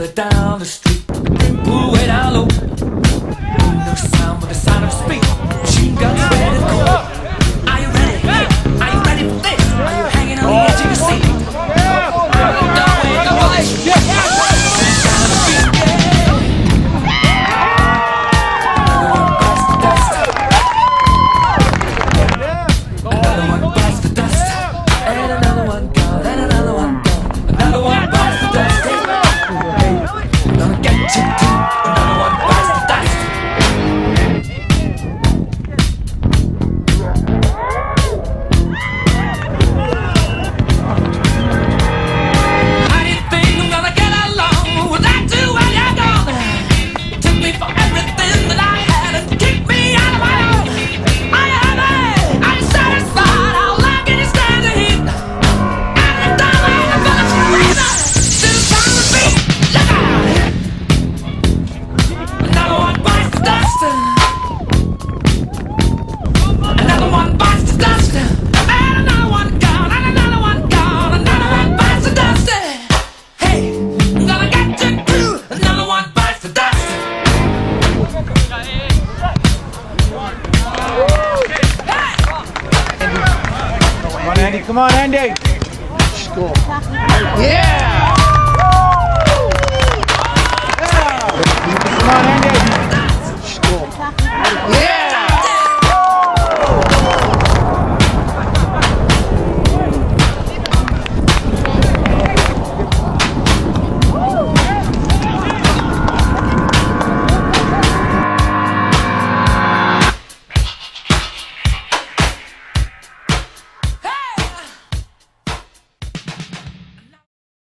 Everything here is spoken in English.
further down the street. Ooh, way down low. No sound but the sound of speed. Machine guns ready to go. Are you ready? Are you ready for this? Are you hanging on the edge of your seat? Andy, come on, Andy! Score. Yeah! Come on, Andy!